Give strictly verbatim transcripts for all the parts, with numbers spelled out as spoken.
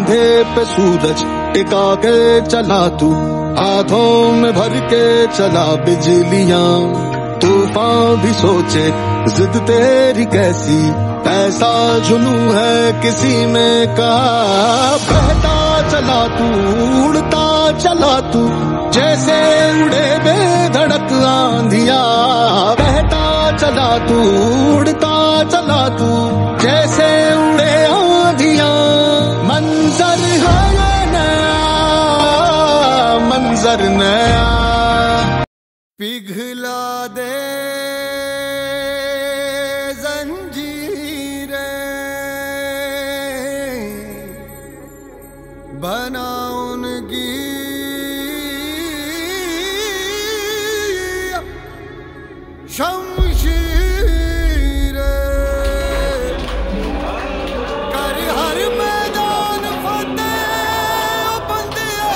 कंधे पे सूरज टिका के चला तू, हाथों में भर के चला बिजलियां। तूफान भी सोचे जिद तेरी कैसी, ऐसा जुनू है किसी में कहा। बहता चला तू, उड़ता चला तू, जैसे उड़े बेधड़क आंधिया। बहता चला तू, उड़ता चला तू, जैसे उड़े आंधिया। मंजर है नया, मंजर नया, पिघला दे बना उनकी शमशीर, कर हर मैदान फतेह बंदिया,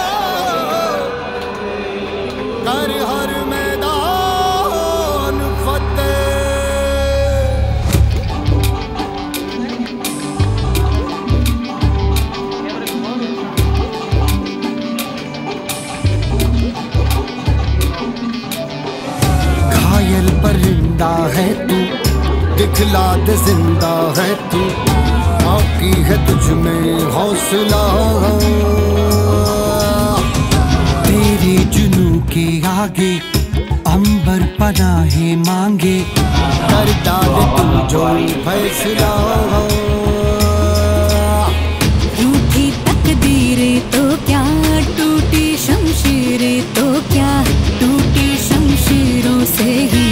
कर हर मैदान फतेह। परिंदा है तू, दिखला दे जिंदा है तू, बाकी है तुझ में हौसला। तेरे जुनू के आगे अंबर पनाहे मांगे, कर डाले तू जो फैसला। रूठी तकदीरें तो क्या, टूटी शमशीरें तो क्या, टूटी शमशीरों से ही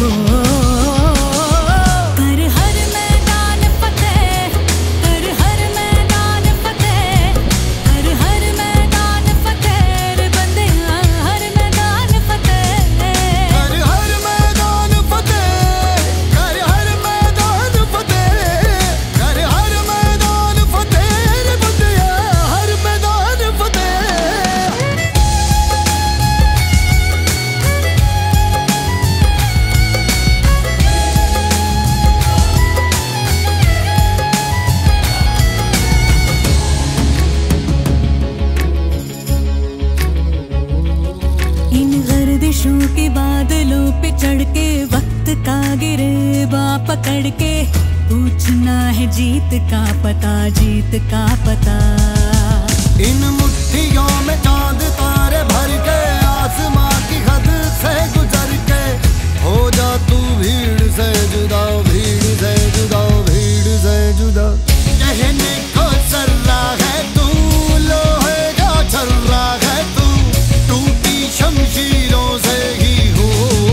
के बादलों पे चढ़ के वक्त का गिरेबा पकड़ के, पूछना है जीत का पता, जीत का पता। इन मुट्ठियों में चांद तारे भर के, आसमां की हद से गुजर के, हो जा तू भीड़ से जुदा, भीड़ से जुदा, भीड़ से जुदा। कहने को सर्रा है तू, लोहे का छर्रा है तू, टूटी शमशीरों से ही हो।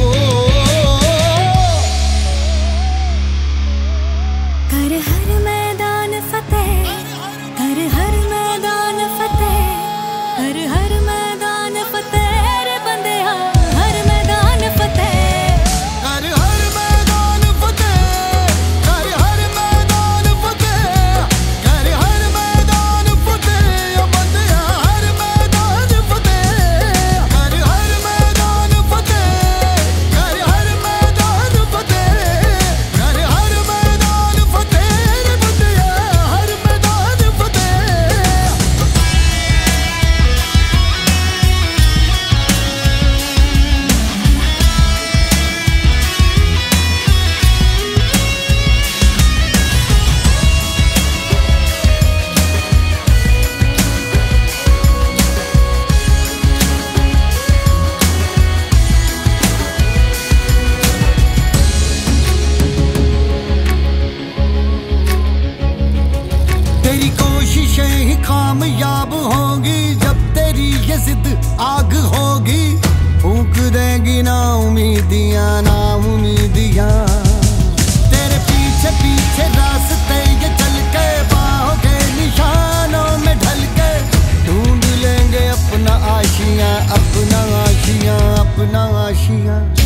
कर हर मैदान फतेह, कर हर मैदान फतेह, कर हर मैदान फतेह रे बंदिया, हर मैदान फतेह। कर हर मैदान फतेह, कर हर मैदान फतेह, कर हर मैदान फतेह बंदिया, हर मैदान फतेह। कर हर मैदान फतेह, कर हर मैदान फतेह, कर हर मैदान फतेह रे बंदिया, हर मैदान फतेह। तेरी कोशिशें ही कामयाब होंगी, जब तेरी ये जिद आग होगी, फूंक देगी ना उम्मीदियां, ना उम्मीदियां। तेरे पीछे पीछे रास्ते ये चल के, बाहों के निशानों में ढल के, ढूंढ लेंगे अपना आशियां, अपना आशियां, अपना आशियां।